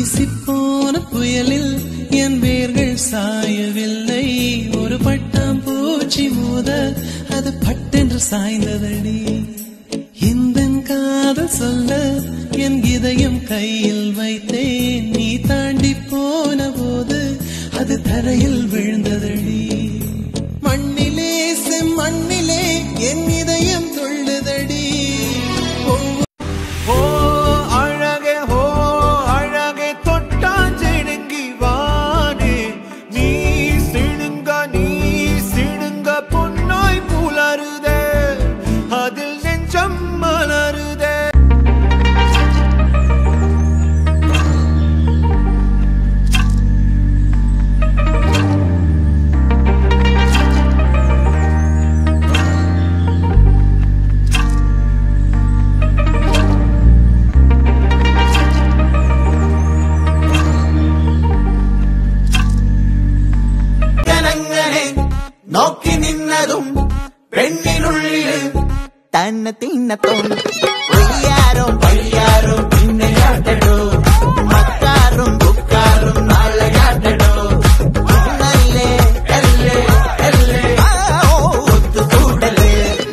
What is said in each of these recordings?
வீசிப்போன புயலில் என் வேர்கள் சாயவில்லை. ஒரு பட்டாம்பூச்சி மோத அது பட்டென்று சாய்ந்ததடி. இந்த காதல் சொல்ல என் இதயம் கையில் வைத்தேன். நீ தாண்டி போன போது அது தரையில் விழுந்ததடி. மண்ணிலே செம்மண்ணிலே என் இதயம் துள்ளுதடி. നോക്കി നിന്നതും പെണ്ണിനുള്ളിൽ തന്നെ തിന്നത്തും പയ്യാരും പിന്നെ കാട്ടടോ മക്കാറും ബുക്കാറും നാളെ കാട്ടടോ നല്ലേ അല്ലേ അല്ലേ ഒത്തുകൂടലേ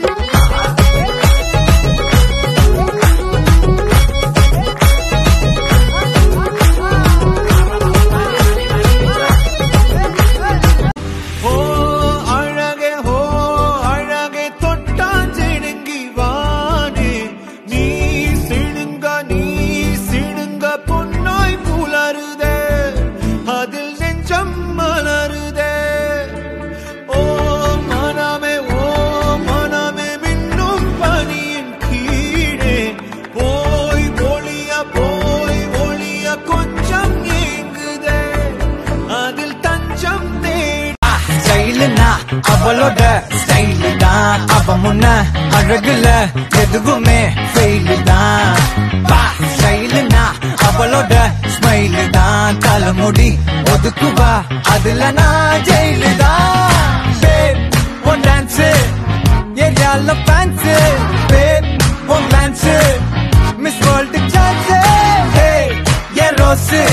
அவளோட ஸ்டைல் தான். அவ முன்ன அழகுல எதுவுமே ஃபெயில் தான். ஸ்டைல்னா அவளோட ஸ்மைல் தான். தலைமுடி ஒதுக்குவா அதுல நான் ஜெயிலு தான். உன் டான்ஸ் ஏரியால ஃபேன்ஸ். உன் dance miss world chance. A rose